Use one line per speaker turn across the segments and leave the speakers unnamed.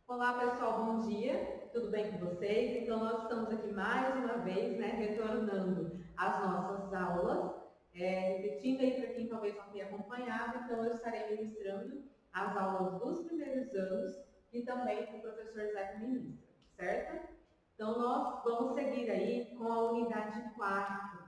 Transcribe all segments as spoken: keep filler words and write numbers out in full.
Olá pessoal, bom dia, tudo bem com vocês? Então nós estamos aqui mais uma vez, né, retornando às nossas aulas, é, repetindo aí para quem talvez não tenha acompanhado, então eu estarei ministrando as aulas dos primeiros anos e também com o professor Zé ministra, certo? Então nós vamos seguir aí com a unidade quatro,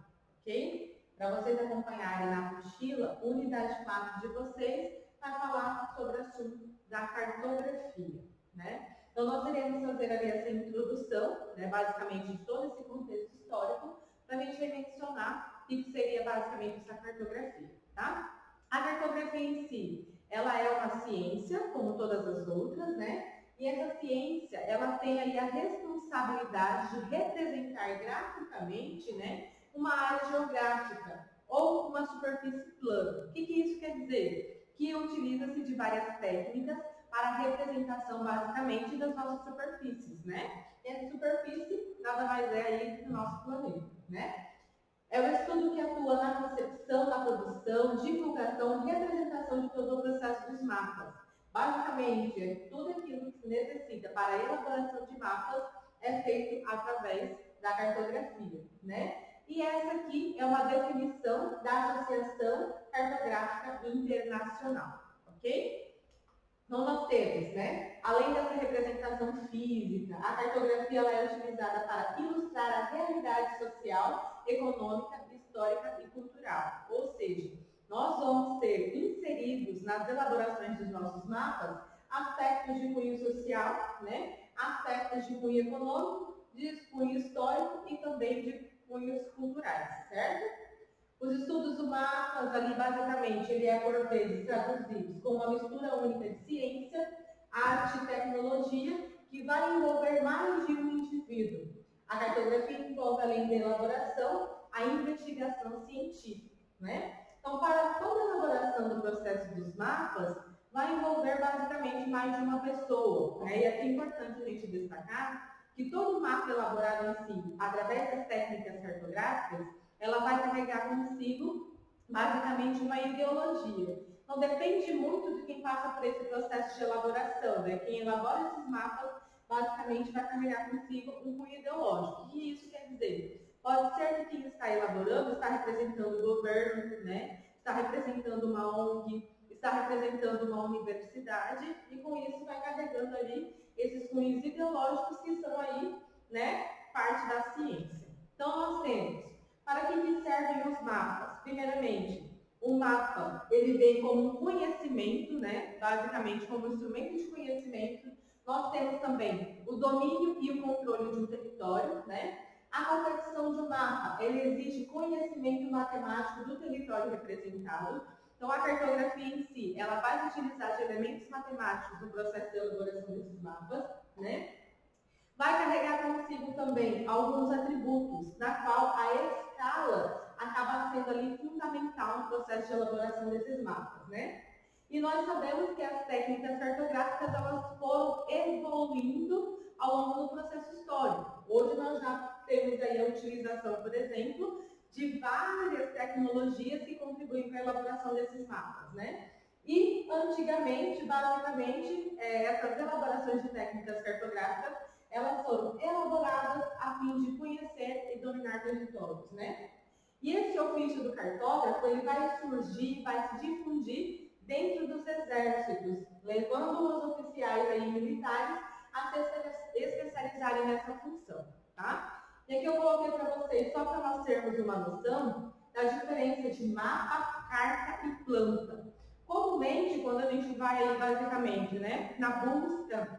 ok? Para vocês acompanharem na apostila, a unidade quatro de vocês vai falar sobre o assunto da cartografia. Né? Então, nós iremos fazer ali essa introdução, né, basicamente, de todo esse contexto histórico, para a gente mencionar o que seria basicamente essa cartografia. Tá? A cartografia em si, ela é uma ciência, como todas as outras, né? E essa ciência, ela tem ali a responsabilidade de representar graficamente, né, uma área geográfica ou uma superfície plana. O que, que isso quer dizer? Que utiliza-se de várias técnicas para a representação, basicamente, das nossas superfícies, né? E essa superfície nada mais é aí do nosso planeta, né? É o estudo que atua na concepção, na produção, divulgação e representação de todo o processo dos mapas. Basicamente, tudo aquilo que se necessita para a elaboração de mapas é feito através da cartografia, né? E essa aqui é uma definição da Associação Cartográfica Internacional, ok? Então, nós temos, né, além dessa representação física, a cartografia ela é utilizada para ilustrar a realidade social, econômica, histórica e cultural. Ou seja, nós vamos ter inseridos nas elaborações dos nossos mapas aspectos de cunho social, né, aspectos de cunho econômico, de cunho histórico e também de cunhos culturais, certo? Os estudos do mapas, ali, basicamente, ele é, por vezes, traduzidos como uma mistura única de ciência, arte e tecnologia, que vai envolver mais de um indivíduo. A cartografia envolve, além da elaboração, a investigação científica, né? Então, para toda a elaboração do processo dos mapas, vai envolver, basicamente, mais de uma pessoa, né? E aqui é importante a gente destacar que todo mapa elaborado em si, através das técnicas cartográficas, ela vai carregar consigo, basicamente, uma ideologia. Então, depende muito de quem passa por esse processo de elaboração, né? Quem elabora esses mapas, basicamente, vai carregar consigo um cunho ideológico. O que isso quer dizer? Pode ser que quem está elaborando está representando o governo, né? Está representando uma O N G, está representando uma universidade, e com isso vai carregando ali esses cunhos ideológicos que são aí, né, parte da ciência. Então, nós temos, para que servem os mapas? Primeiramente, o mapa, ele vem como um conhecimento, né? Basicamente, como um instrumento de conhecimento. Nós temos também o domínio e o controle de um território, né? A confecção de um mapa, ele exige conhecimento matemático do território representado. Então, a cartografia em si, ela vai utilizar de elementos matemáticos no processo de elaboração desses mapas, né? Vai carregar consigo também alguns atributos, na qual a escala acaba sendo ali fundamental no processo de elaboração desses mapas, né? E nós sabemos que as técnicas cartográficas, elas foram evoluindo ao longo do processo histórico. Hoje nós já temos aí a utilização, por exemplo, de várias tecnologias que contribuem para a elaboração desses mapas, né? E antigamente, basicamente, essas elaborações de técnicas cartográficas, elas foram elaboradas a fim de conhecer e dominar territórios, né? E esse ofício do cartógrafo, ele vai surgir, vai se difundir dentro dos exércitos, levando os oficiais aí militares a se especializarem nessa função, tá? E aqui eu coloquei para vocês, só para nós termos uma noção da diferença de mapa, carta e planta. Comumente, quando a gente vai, basicamente, né, na busca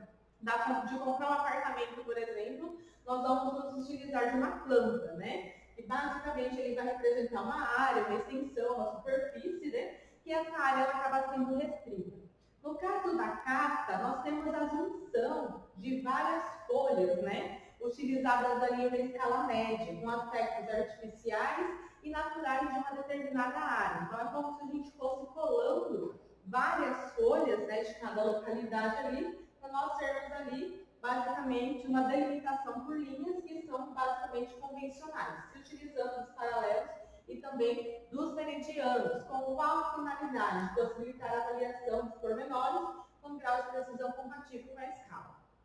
de comprar um apartamento, por exemplo, nós vamos nos utilizar de uma planta, né? E basicamente ele vai representar uma área, uma extensão, uma superfície, né? Que essa área ela acaba sendo restrita. No caso da carta, nós temos a junção de várias folhas, né? Utilizadas ali em uma escala média, com aspectos artificiais e naturais de uma determinada área. Então é como se a gente fosse colando várias folhas, né, de cada localidade ali, para nós termos ali, basicamente, uma delimitação por linhas que são basicamente convencionais, se utilizando dos paralelos e também dos meridianos, com qual finalidade? Possibilitar a avaliação dos pormenores com grau de precisão compatível com a escala.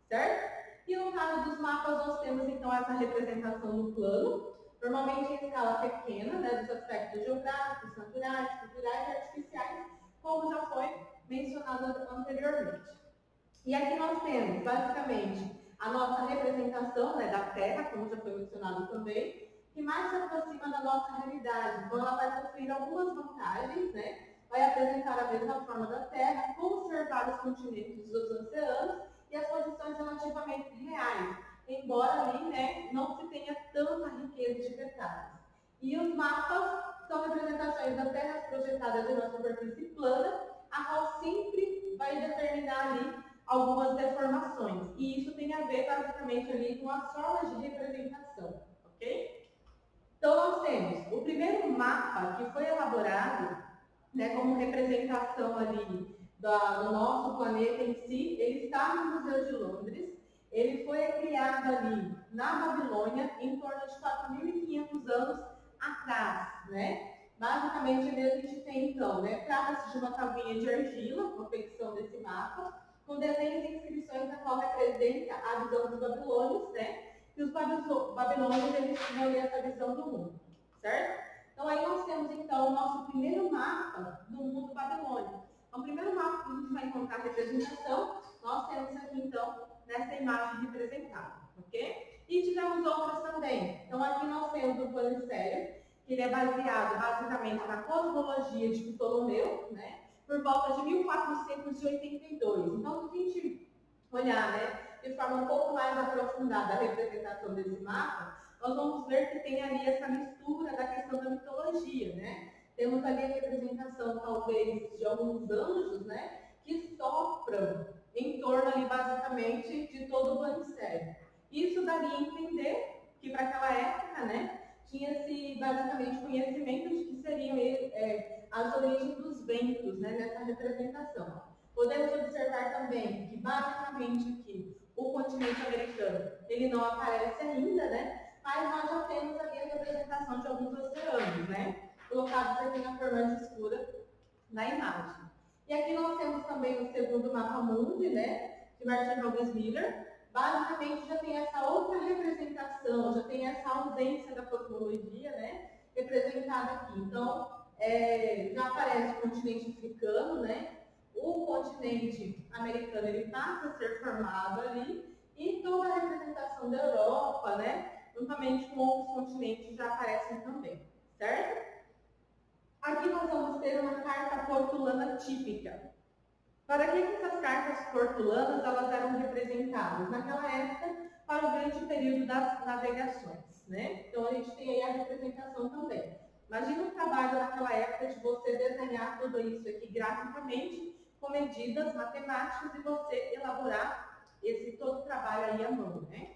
certo? E no caso dos mapas, nós temos então essa representação no plano, normalmente em escala pequena, né, dos aspectos geográficos, naturais, culturais e artificiais, como já foi mencionado anteriormente. E aqui nós temos, basicamente, a nossa representação, né, da Terra, como já foi mencionado também, que mais se aproxima da nossa realidade. Então, ela vai possuir algumas vantagens, né? Vai apresentar a mesma forma da Terra, conservar os continentes dos oceanos e as posições relativamente reais, embora ali, né, não se tenha tanta riqueza de detalhes. E os mapas são representações da Terra projetadas em uma superfície plana, a qual sempre vai determinar ali algumas deformações. E isso tem a ver basicamente ali com as formas de representação, ok? Então nós temos o primeiro mapa que foi elaborado, né, como representação ali da, do nosso planeta em si. Ele está no Museu de Londres. Ele foi criado ali na Babilônia em torno de quatro mil e quinhentos anos atrás, né? Basicamente, ali a gente tem, então, né, trata-se de uma tabuinha de argila, confecção desse mapa, com desenhos e inscrições na qual representa a visão dos babilônios, né? E os babilônios, eles tinham ali essa visão do mundo, certo? Então, aí nós temos, então, o nosso primeiro mapa do mundo babilônico. Então, o primeiro mapa que a gente vai encontrar representação, nós temos aqui, então, nessa imagem representada, ok? E tivemos outras também. Então, aqui nós temos o Planisfério, que ele é baseado, basicamente, na cosmologia de Ptolomeu, né? Por volta de mil quatrocentos e oitenta e dois. Então, se a gente olhar, né, de forma um pouco mais aprofundada a representação desse mapa, nós vamos ver que tem ali essa mistura da questão da mitologia, né? Temos ali a representação, talvez, de alguns anjos, né, que sopram em torno ali, basicamente, de todo o planisfério. Isso daria a entender que, para aquela época, né, tinha-se, basicamente, conhecimento de que seriam é, as origens dos ventos, né, nessa representação. Podemos observar também que, basicamente, aqui, o continente americano, ele não aparece ainda, né, mas nós já temos ali a representação de alguns oceanos, né, colocados aqui na forma escura na imagem. E aqui nós temos também o segundo mapa mundi, né, de Martin Robles Miller. Basicamente já tem essa outra representação, já tem essa ausência da cosmologia, né, representada aqui. Então, é, já aparece o continente africano, né, o continente americano ele passa a ser formado ali, e toda a representação da Europa, né, juntamente com outros continentes já aparecem também, certo? Aqui nós vamos ter uma carta portulana típica. Para que essas cartas portulanas elas eram representadas? Naquela época, para o grande período das navegações, né? Então a gente tem aí a representação também. Imagina o trabalho naquela época de você desenhar tudo isso aqui graficamente, com medidas matemáticas, e você elaborar esse todo o trabalho aí à mão, né?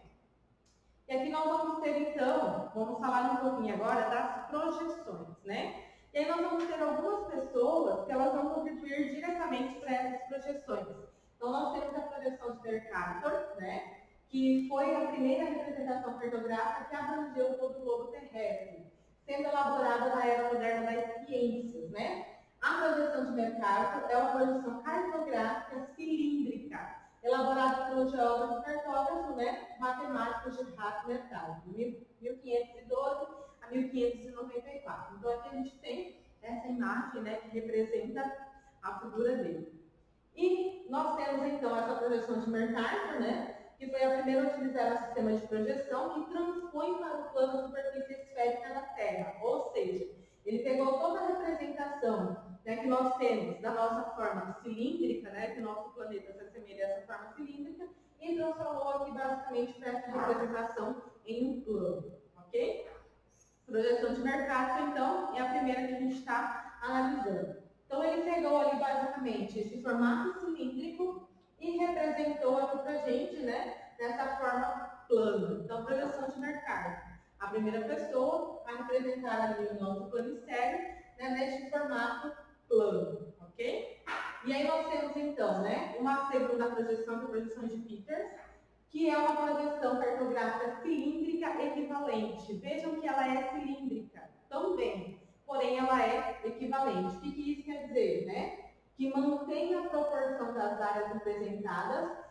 E aqui nós vamos ter então, vamos falar um pouquinho agora das projeções, né? E aí nós vamos ter algumas pessoas que elas vão contribuir diretamente para essas projeções. Então nós temos a projeção de Mercator, né, que foi a primeira representação cartográfica que abrangeu todo o globo terrestre, sendo elaborada na era moderna das ciências, né? A projeção de Mercator é uma projeção cartográfica cilíndrica, elaborada pelo geógrafo e cartógrafo, né, matemático Gerhard Mercator, de mil quinhentos e doze a mil quinhentos e noventa e quatro. Então aqui a gente tem essa imagem, né, que representa a figura dele. E nós temos então essa projeção de Mercator, né, que foi a primeira a utilizar o sistema de projeção que transpõe para o plano a superfície esférica da Terra. Ou seja, ele pegou toda a representação, né, que nós temos da nossa forma cilíndrica, né, que o nosso planeta se assemelha a essa forma cilíndrica, e transformou aqui basicamente para essa representação em um plano, ok? Projeção de Mercator, então, é a primeira que a gente está analisando. Então, ele pegou ali basicamente esse formato cilíndrico e representou aqui para a gente, né, nessa forma plana. Então, projeção de Mercator. A primeira pessoa a representar ali o nosso planisfério, né, neste formato plano, ok? E aí nós temos então, né, uma segunda projeção, que é a projeção de Peters, que é uma projeção cartográfica cilíndrica equivalente. Vejam que ela é cilíndrica também, porém ela é equivalente. O que, que isso quer dizer, né? Que mantém a proporção das áreas representadas,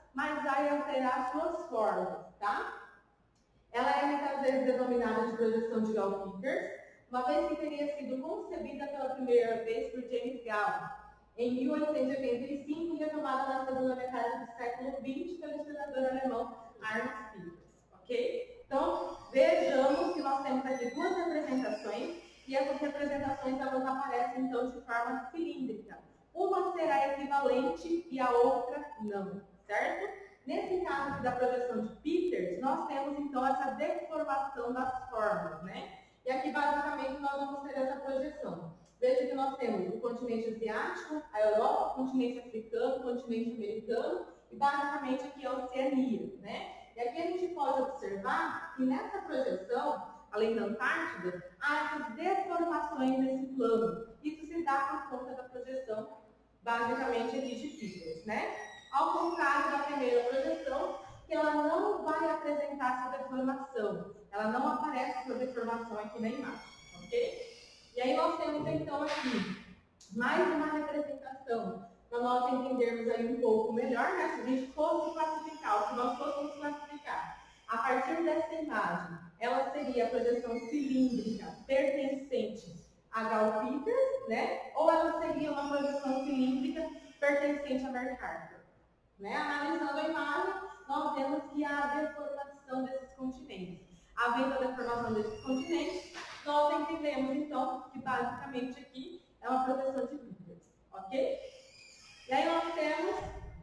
mas vai alterar suas formas, tá? Ela é muitas vezes denominada de projeção de Gall-Vickers, uma vez que teria sido concebida pela primeira vez por James Gall em mil oitocentos e oitenta e cinco e retomada na segunda metade do século vinte pelo historiador alemão Ernst Peters, ok? Então, vejamos que nós temos aqui duas representações e essas representações elas aparecem então de forma cilíndrica. Uma será equivalente e a outra não, certo? Nesse caso aqui da projeção de Peters, nós temos então essa deformação das formas, né? E aqui basicamente nós vamos ter essa projeção. Veja que nós temos o continente asiático, a Europa, o continente africano, o continente americano e basicamente aqui a Oceania, né? E aqui a gente pode observar que nessa projeção, além da Antártida, há essas deformações nesse plano. Isso se dá por conta da projeção basicamente aqui de Peters, né? Ao contrário da primeira projeção, que ela não vai apresentar essa deformação. Ela não aparece essa deformação aqui na imagem, ok? E aí nós temos então aqui mais uma representação, para nós entendermos aí um pouco melhor, né? Se a gente fosse classificar, se nós fôssemos classificar, a partir dessa imagem, ela seria a projeção cilíndrica pertencente a Gall-Vickers, né? Ou ela seria uma projeção cilíndrica pertencente a Mercator, né? Analisando a imagem, nós vemos que há a deformação desses continentes. Havendo a deformação desses continentes, nós entendemos então que basicamente aqui é uma projeção de Peters, ok? E aí nós temos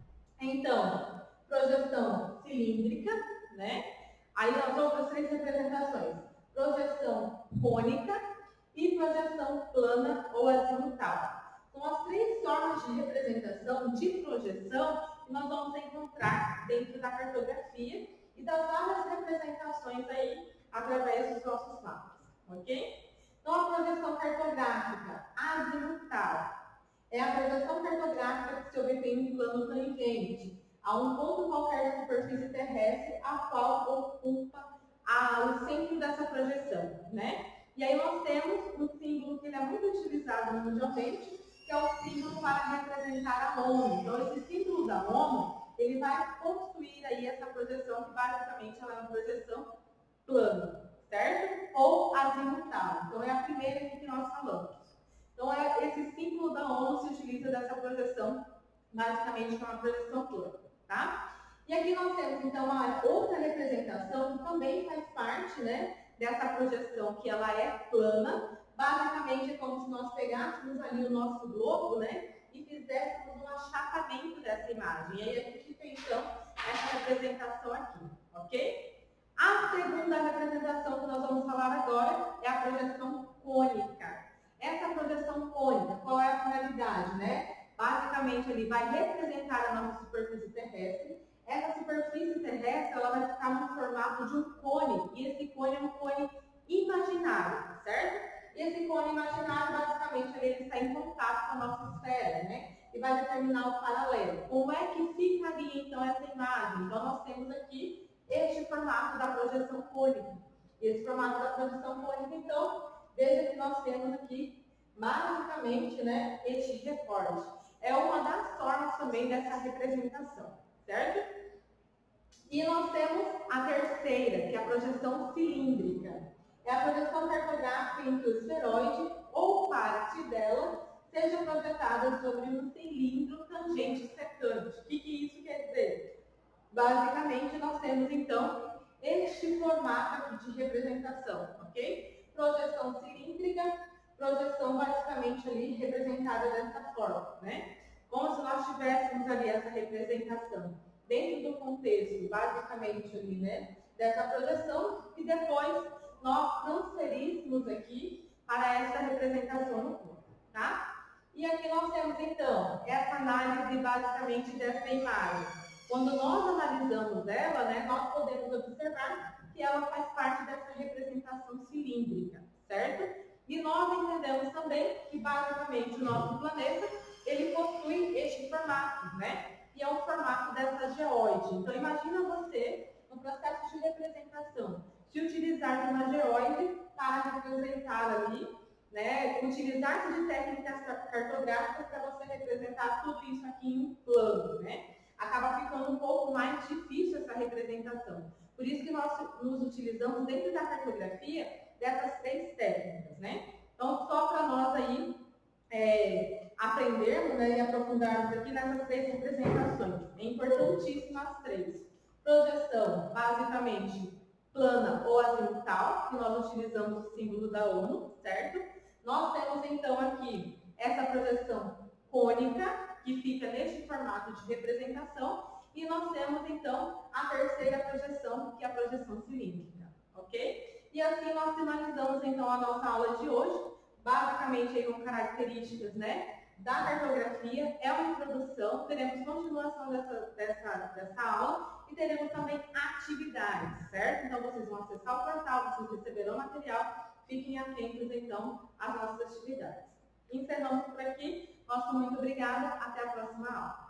então projeção cilíndrica, né? Aí nós outras três representações: projeção cônica e projeção plana ou azimutal. São as três formas de representação de projeção que nós vamos encontrar dentro da cartografia e das várias representações aí através dos nossos mapas, ok? Então a projeção cartográfica azimutal é a projeção cartográfica que se obtém em plano tangente a um ponto qualquer da superfície terrestre, a qual ocupa a, o centro dessa projeção, né? E aí nós temos um símbolo que ele é muito utilizado mundialmente, que é o símbolo para representar a ONU. Então esse símbolo da ONU, ele vai construir aí essa projeção, que basicamente ela é uma projeção plana, certo? Ou azimutal. Então é a primeira aqui que nós falamos. Então é, esse símbolo da ONU se utiliza dessa projeção, basicamente, que é uma projeção plana, tá? E aqui nós temos, então, uma outra representação que também faz parte, né, dessa projeção, que ela é plana. Basicamente é como se nós pegássemos ali o nosso globo, né, e fizéssemos um achatamento dessa imagem. E aí a gente tem, então, essa representação aqui, ok? A segunda representação que nós vamos falar agora é a projeção cônica. Essa projeção cônica, qual é a finalidade, né? Basicamente, ele vai representar a nossa superfície terrestre. Essa superfície terrestre, ela vai ficar no formato de um cone, e esse cone é um cone imaginário, certo? E esse cone imaginário, basicamente, ele está em contato com a nossa esfera, né? E vai determinar o paralelo. Como é que ficaria, então, essa imagem? Então, nós temos aqui este formato da projeção cônica. Esse formato da projeção cônica, então, veja que nós temos aqui, basicamente, né, este recorte. É uma das formas também dessa representação, certo? E nós temos a terceira, que é a projeção cilíndrica. É a projeção cartográfica em que o esferoide ou parte dela seja projetada sobre um cilindro tangente secante. O que, que isso quer dizer? Basicamente, nós temos, então, este formato aqui de representação, ok? Projeção cilíndrica, projeção basicamente ali representada dessa forma, né? Como se nós tivéssemos ali essa representação dentro do contexto, basicamente ali, né, dessa projeção, e depois nós transferíssemos aqui para essa representação no corpo, tá? E aqui nós temos, então, essa análise basicamente dessa imagem. Quando nós analisamos ela, né, nós podemos observar que ela faz parte dessa representação cilíndrica, certo? E nós entendemos também que, basicamente, o nosso planeta, ele possui este formato, né? E é o formato dessa geóide. Então, imagina você, no processo de representação, se utilizar de uma geóide para representar ali, né? Utilizar-se de técnicas cartográficas para você representar tudo isso aqui em um plano, né? acaba ficando um pouco mais difícil essa representação. Por isso que nós nos utilizamos dentro da cartografia dessas três técnicas, né? Então, só para nós aí é, aprendermos, né, e aprofundarmos aqui nessas três representações. É importantíssimo as três. Projeção, basicamente, plana ou azimutal, que nós utilizamos o símbolo da ONU, certo? Nós temos, então, aqui essa projeção cônica, que fica neste formato de representação, e nós temos, então, a terceira projeção, que é a projeção cilíndrica, ok? E assim nós finalizamos, então, a nossa aula de hoje, basicamente aí com características, né, da cartografia. É uma introdução, teremos continuação dessa, dessa, dessa aula e teremos também atividades, certo? Então, vocês vão acessar o portal, vocês receberão material, fiquem atentos, então, às nossas atividades. Encerramos por aqui. Nosso muito obrigada. Até a próxima aula.